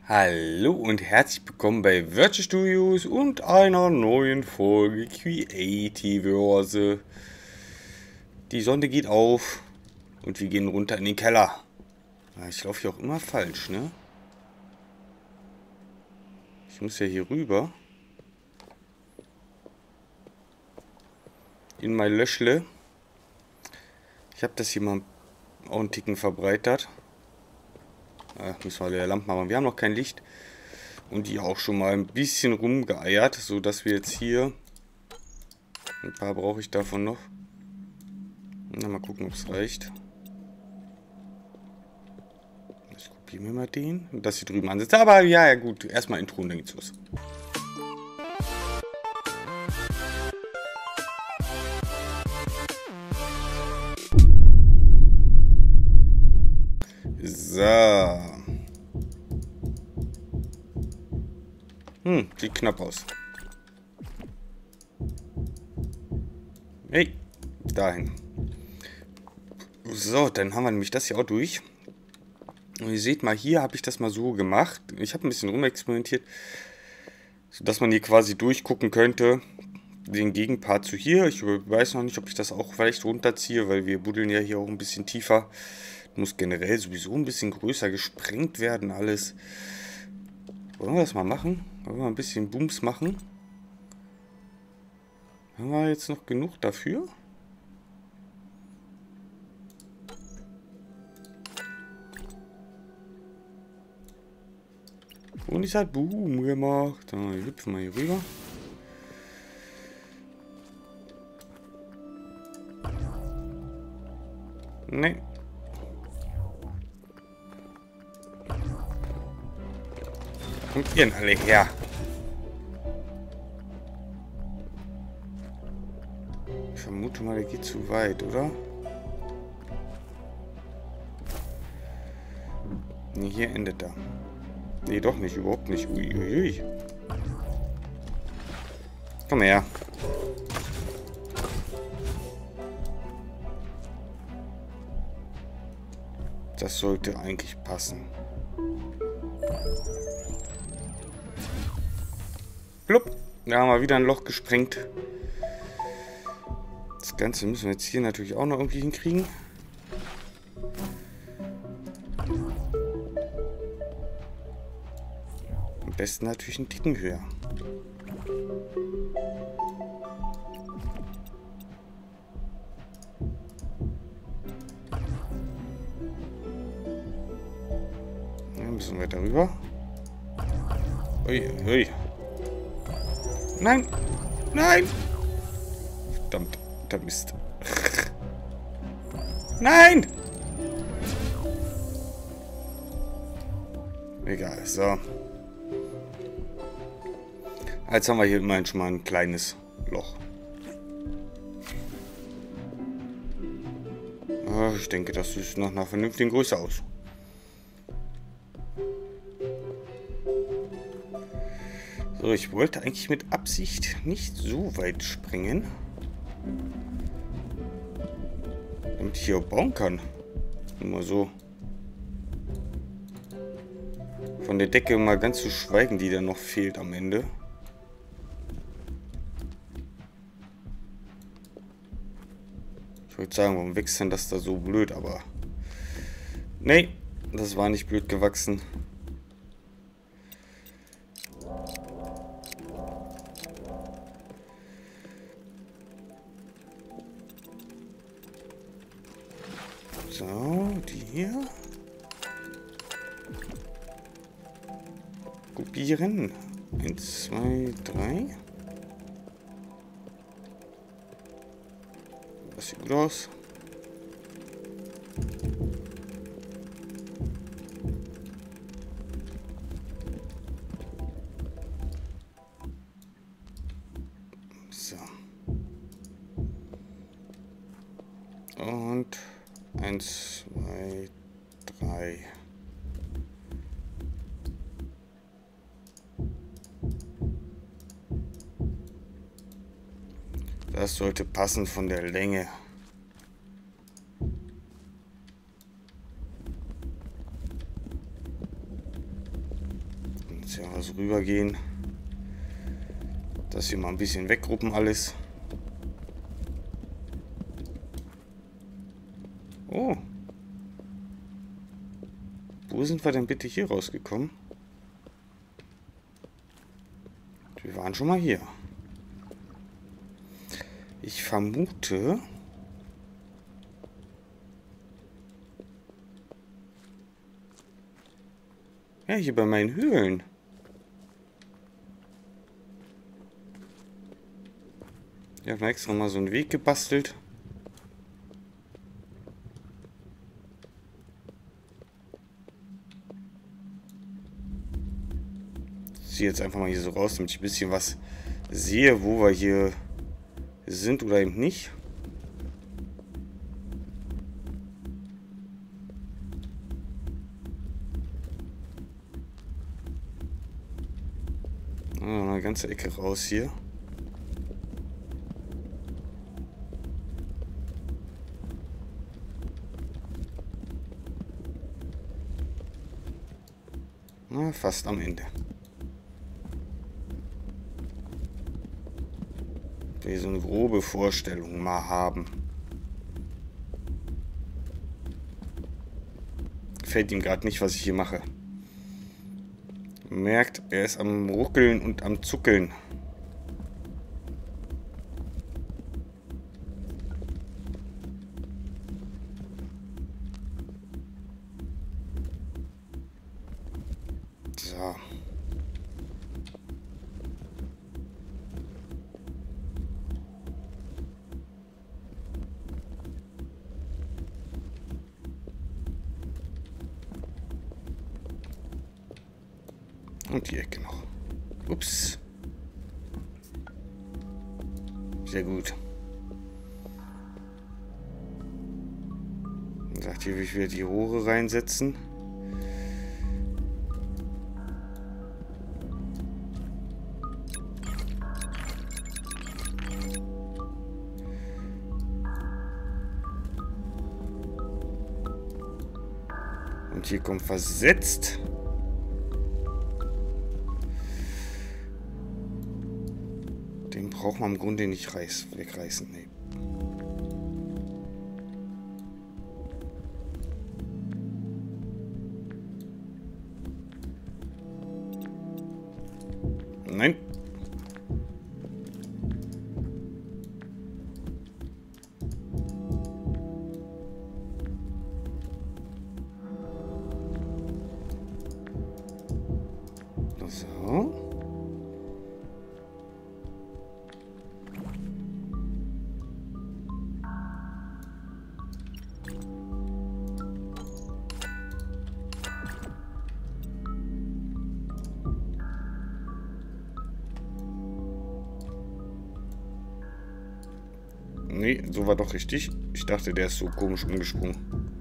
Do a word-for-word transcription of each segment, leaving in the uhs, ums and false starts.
Hallo und herzlich willkommen bei Virtual Studios und einer neuen Folge Creativerse. Die Sonne geht auf und wir gehen runter in den Keller. Ich laufe hier auch immer falsch, ne? Ich muss ja hier rüber. In mein Löschle. Ich habe das hier mal auch einen Ticken verbreitert. Ja, müssen wir alle Lampen machen. Wir haben noch kein Licht. Und die auch schon mal ein bisschen rumgeeiert, so dass wir jetzt hier... Ein paar brauche ich davon noch. Na, mal gucken, ob es reicht. Ich kopiere mir mal den. Und das hier drüben ansetzt. Aber ja, ja gut. Erstmal Intro und dann geht's los. So. Hm, sieht knapp aus. Hey, dahin. So, dann haben wir nämlich das hier auch durch. Und ihr seht mal, hier habe ich das mal so gemacht. Ich habe ein bisschen rumexperimentiert, sodass man hier quasi durchgucken könnte, den Gegenpart zu hier. Ich weiß noch nicht, ob ich das auch vielleicht runterziehe, weil wir buddeln ja hier auch ein bisschen tiefer. Muss generell sowieso ein bisschen größer gesprengt werden, alles. Wollen wir das mal machen? Wollen wir ein bisschen Booms machen? Haben wir jetzt noch genug dafür? Und ich hat Boom gemacht. Da hüpfen wir hier rüber. Nee. Kommt ihr denn alle her? Ich vermute mal, der geht zu weit, oder? Nee, hier endet er. Nee, doch nicht, überhaupt nicht. Uiuiui. Komm her. Das sollte eigentlich passen. Plupp. Da haben wir wieder ein Loch gesprengt. Das Ganze müssen wir jetzt hier natürlich auch noch irgendwie hinkriegen. Am besten natürlich einen Ticken höher. Ja, müssen wir darüber. Ui, ui. Nein! Nein! Verdammt, der Mist. Nein! Egal, so. Jetzt haben wir hier immerhin schon mal ein kleines Loch. Ich denke, das sieht nach einer vernünftigen Größe aus. So, ich wollte eigentlich mit Absicht nicht so weit springen, damit ich hier auch bauen kann. Nur so. Von der Decke mal ganz zu schweigen, die da noch fehlt am Ende. Ich würde sagen, warum wächst denn das da so blöd, aber... Nee, das war nicht blöd gewachsen. So, die hier. Kopieren. Eins, zwei, drei. Das sieht gut aus. So. Und eins, zwei, drei. Das sollte passen von der Länge. Jetzt ja so rübergehen. Das hier mal ein bisschen weggruppen alles. Oh. Wo sind wir denn bitte hier rausgekommen? Wir waren schon mal hier. Ich vermute... Ja, hier bei meinen Höhlen. Ich habe extra mal so einen Weg gebastelt. Ich ziehe jetzt einfach mal hier so raus, damit ich ein bisschen was sehe, wo wir hier sind oder eben nicht. Ah, eine ganze Ecke raus hier. Na, fast am Ende. Wir so eine grobe Vorstellung mal haben. Gefällt ihm gerade nicht, was ich hier mache. Merkt, er ist am Ruckeln und am Zuckeln. So. Und die Ecke noch. Ups. Sehr gut. Dann sagt hier, wie ich wieder die Rohre reinsetzen. Und hier kommt versetzt. Den braucht man im Grunde nicht reiß, wegreißen. Nee. Nein. So. Nee, so war doch richtig. Ich dachte, der ist so komisch umgesprungen.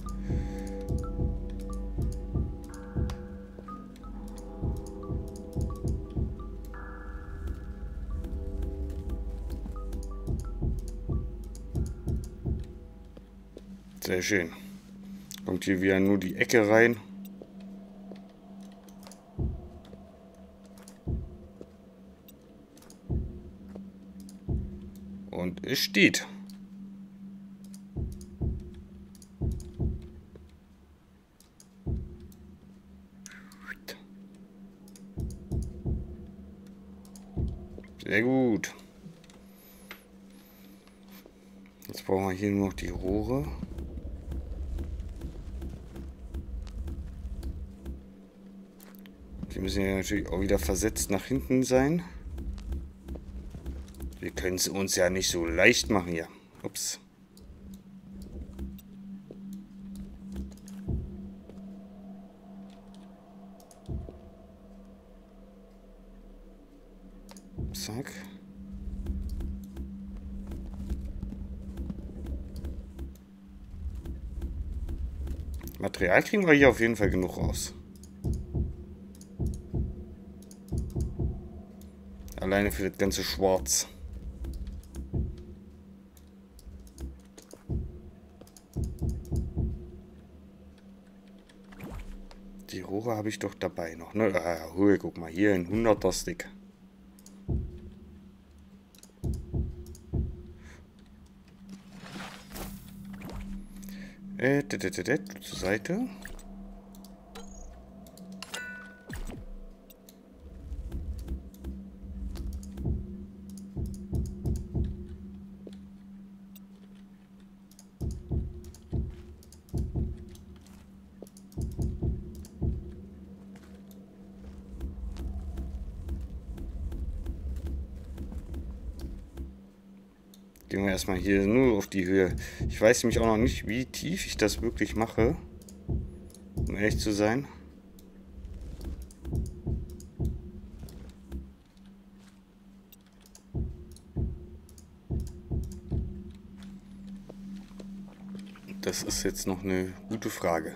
Sehr schön. Kommt hier wieder nur die Ecke rein. Und es steht. Sehr gut. Jetzt brauchen wir hier nur noch die Rohre. Die müssen ja natürlich auch wieder versetzt nach hinten sein. Wir können es uns ja nicht so leicht machen hier. Ups. Zack. Material kriegen wir hier auf jeden Fall genug raus. Alleine für das ganze Schwarz. Die Tore habe ich doch dabei noch, ne? Ah, hol, guck mal, hier ein hunderter Stick. Äh, d -d -d -d zur Seite. Gehen wir erstmal hier nur auf die Höhe. Ich weiß nämlich auch noch nicht, wie tief ich das wirklich mache. Um ehrlich zu sein. Das ist jetzt noch eine gute Frage.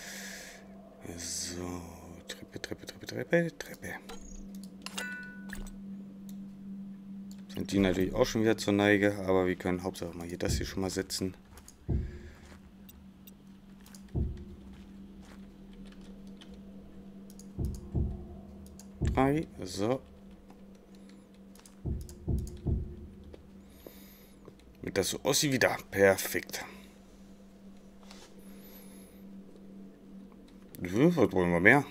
So, Treppe, Treppe, Treppe, Treppe, Treppe. Sind die natürlich auch schon wieder zur Neige, aber wir können Hauptsache mal hier das hier schon mal setzen. Drei, so. Mit das so aussieht wieder. Perfekt. Was wollen wir mehr?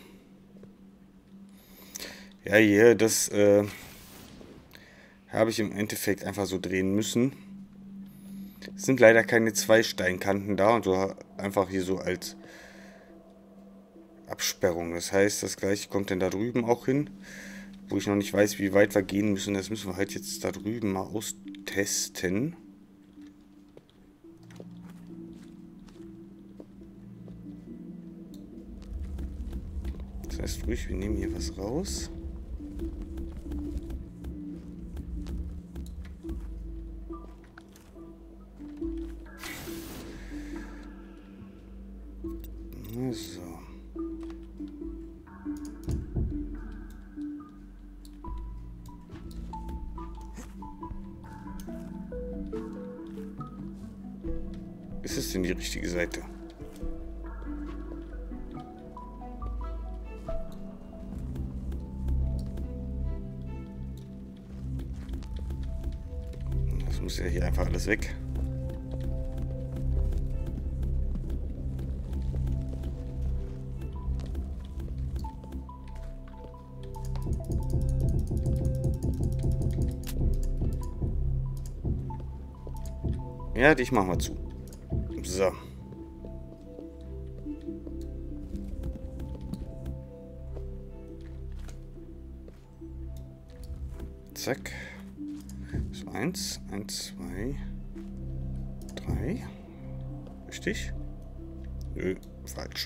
Ja, hier, das äh, habe ich im Endeffekt einfach so drehen müssen. Es sind leider keine zwei Steinkanten da und so einfach hier so als Absperrung. Das heißt, das gleiche kommt dann da drüben auch hin, wo ich noch nicht weiß, wie weit wir gehen müssen. Das müssen wir halt jetzt da drüben mal austesten. Das heißt ruhig, wir nehmen hier was raus. So. Ist es denn die richtige Seite? Das muss ja hier einfach alles weg. Ja, dich machen wir zu. So. Zack. So, eins, eins, zwei, drei. Richtig? Nö, falsch.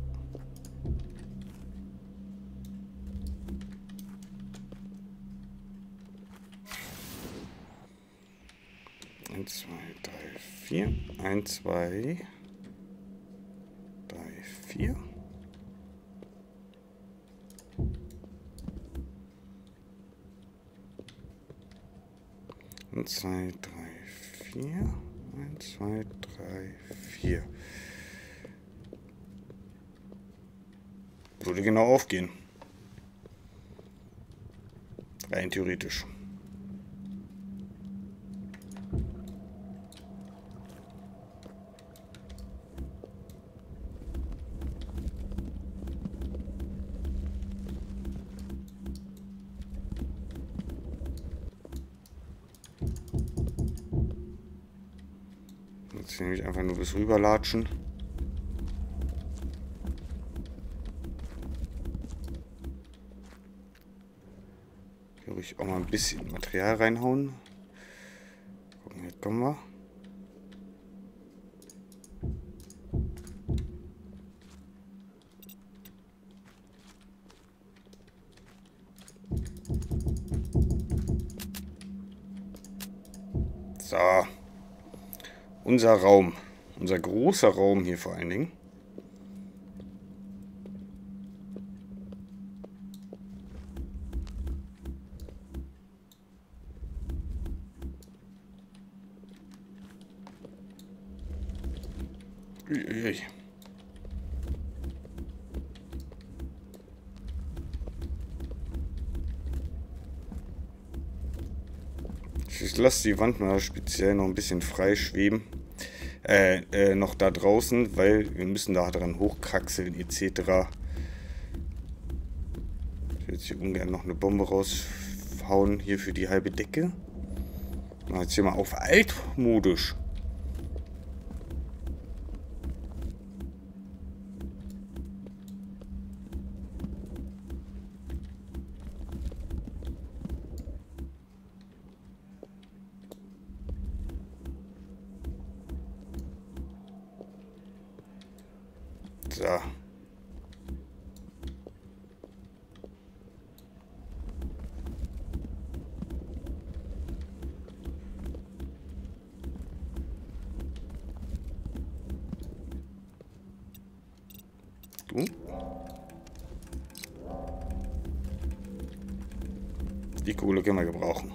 eins, zwei, drei, vier. eins, zwei, drei, vier. eins, zwei, drei, vier. eins, zwei, drei, vier. Würde genau aufgehen. Rein theoretisch. Jetzt nehme ich einfach nur bis rüber latschen. Hier ruhig auch mal ein bisschen Material reinhauen. Gucken, jetzt kommen wir. So. Unser Raum. Unser großer Raum hier vor allen Dingen. Uiuiui. Ich lasse die Wand mal speziell noch ein bisschen frei schweben. Äh, äh, noch da draußen, weil wir müssen da dran hochkraxeln et cetera. Ich will jetzt hier ungern noch eine Bombe raushauen, hier für die halbe Decke. Mach jetzt hier mal auf altmodisch. So. Du? Die Kohle können wir gebrauchen.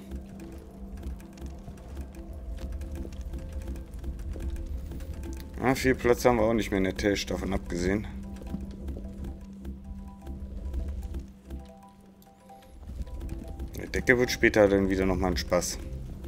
Ah, viel Platz haben wir auch nicht mehr in der Tasche, davon abgesehen. Die Decke wird später dann wieder nochmal ein Spaß.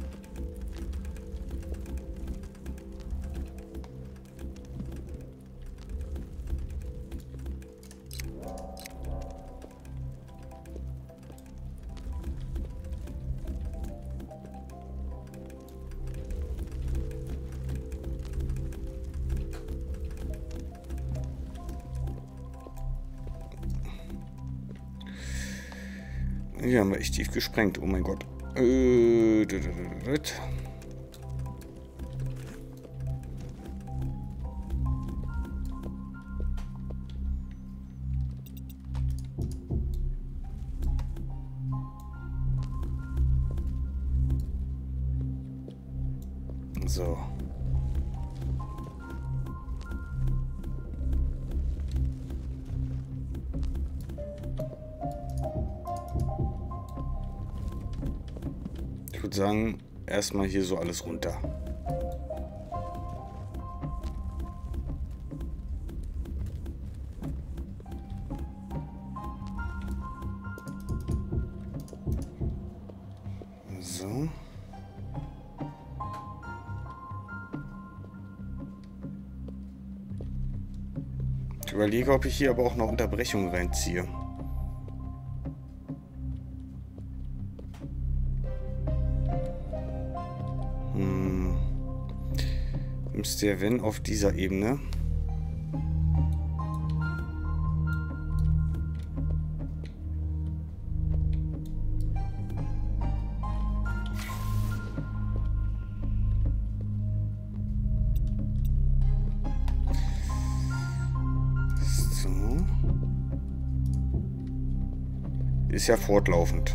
Hier haben wir echt tief gesprengt, oh mein Gott. Äh, so. Ich würde sagen, erstmal hier so alles runter. So. Ich überlege, ob ich hier aber auch noch Unterbrechungen reinziehe. Hm. Müsste ja, wenn, auf dieser Ebene. Ist ja fortlaufend.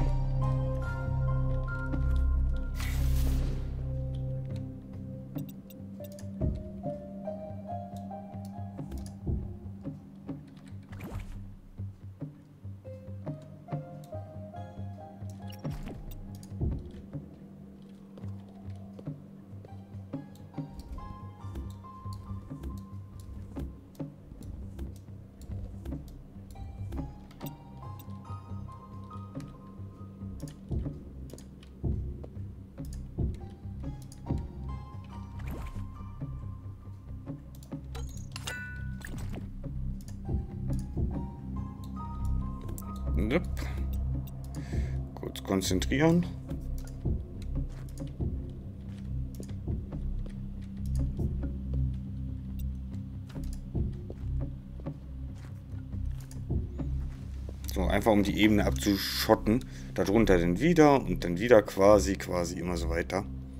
Kurz konzentrieren. So, einfach um die Ebene abzuschotten. Darunter dann wieder und dann wieder quasi, quasi immer so weiter.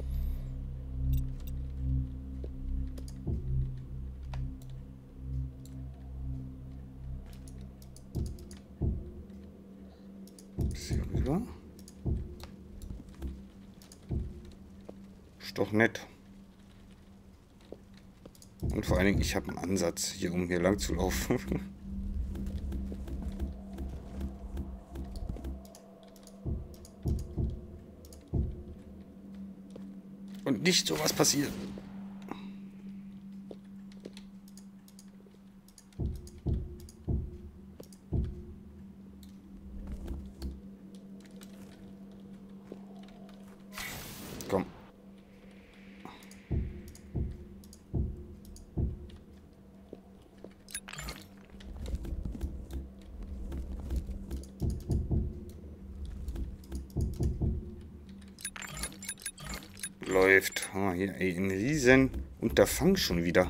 Hier rüber. Ist doch nett. Und vor allen Dingen, ich habe einen Ansatz, hier um hier lang zu laufen. Und nicht sowas passiert. Komm. Läuft. Oh, hier, ey, ein riesen Unterfangen schon wieder.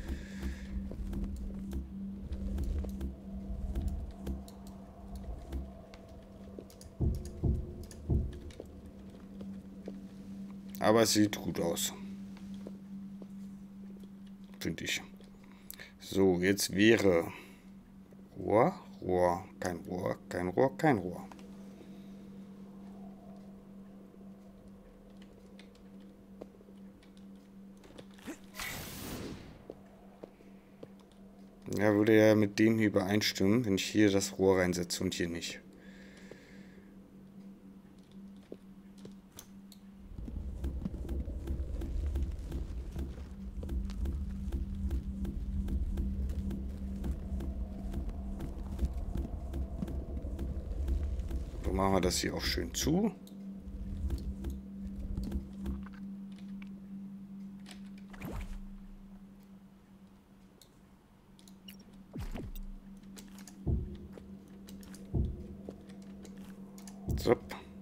Aber es sieht gut aus. Finde ich. So, jetzt wäre Rohr, Rohr, kein Rohr, kein Rohr, kein Rohr. Ja, würde ja mit dem hier übereinstimmen, wenn ich hier das Rohr reinsetze und hier nicht. So machen wir das hier auch schön zu. So.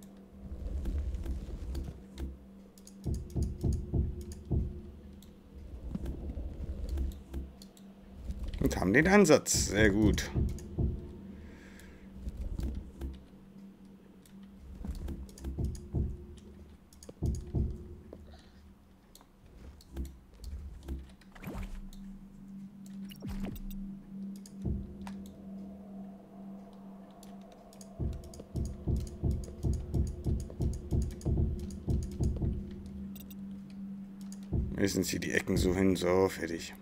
Und haben den Ansatz. Sehr gut. Meistens hier die Ecken so hin, so, fertig.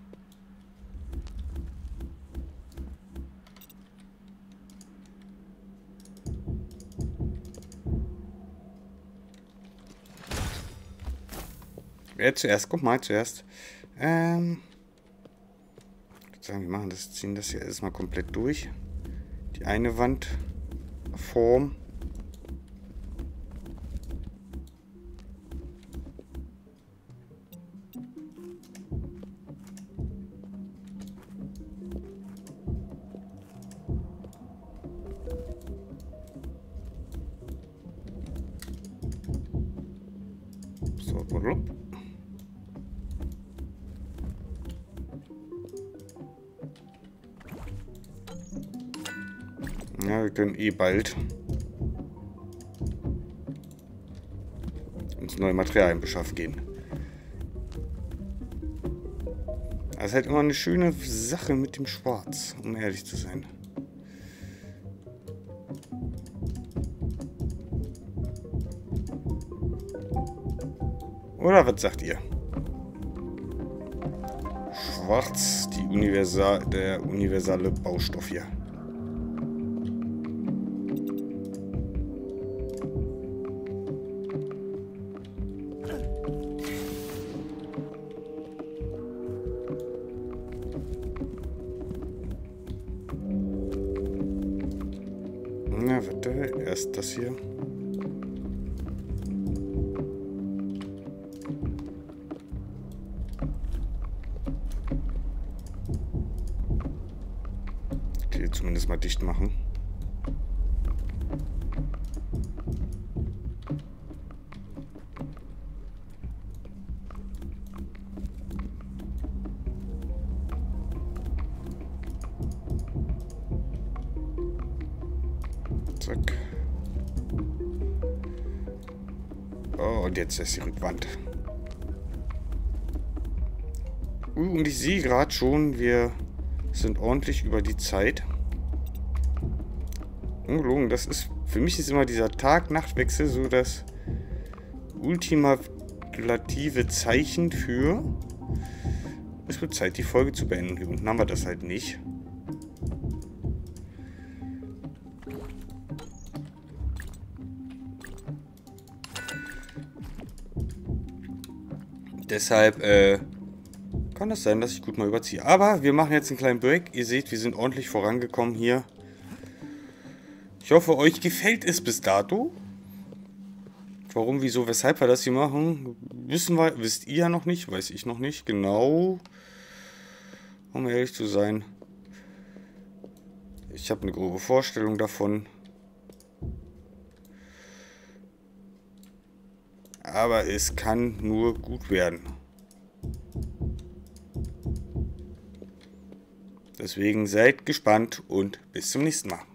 Wer zuerst? Guck mal, zuerst. Ähm. Ich würde sagen, wir machen das, ziehen das hier erstmal komplett durch. Die eine Wandform. So, blub. Ja, wir können eh bald uns neue Materialien beschaffen gehen. Das ist halt immer eine schöne Sache mit dem Schwarz, um ehrlich zu sein. Oder was sagt ihr? Schwarz, die Universal, der universale Baustoff hier. Na, warte, erst das hier. Okay, zumindest mal dicht machen. Zack. Oh, und jetzt ist die Rückwand. Uh, und ich sehe gerade schon, wir sind ordentlich über die Zeit. Ungelogen, das ist, für mich ist immer dieser Tag-Nacht-Wechsel so das ultimative Zeichen für, es wird Zeit, die Folge zu beenden. Hier unten haben wir das halt nicht. Deshalb äh, kann es sein, dass ich gut mal überziehe. Aber wir machen jetzt einen kleinen Break. Ihr seht, wir sind ordentlich vorangekommen hier. Ich hoffe, euch gefällt es bis dato. Warum, wieso, weshalb wir das hier machen, wissen wir, wisst ihr ja noch nicht, weiß ich noch nicht genau. Um ehrlich zu sein. Ich habe eine grobe Vorstellung davon. Aber es kann nur gut werden. Deswegen seid gespannt und bis zum nächsten Mal.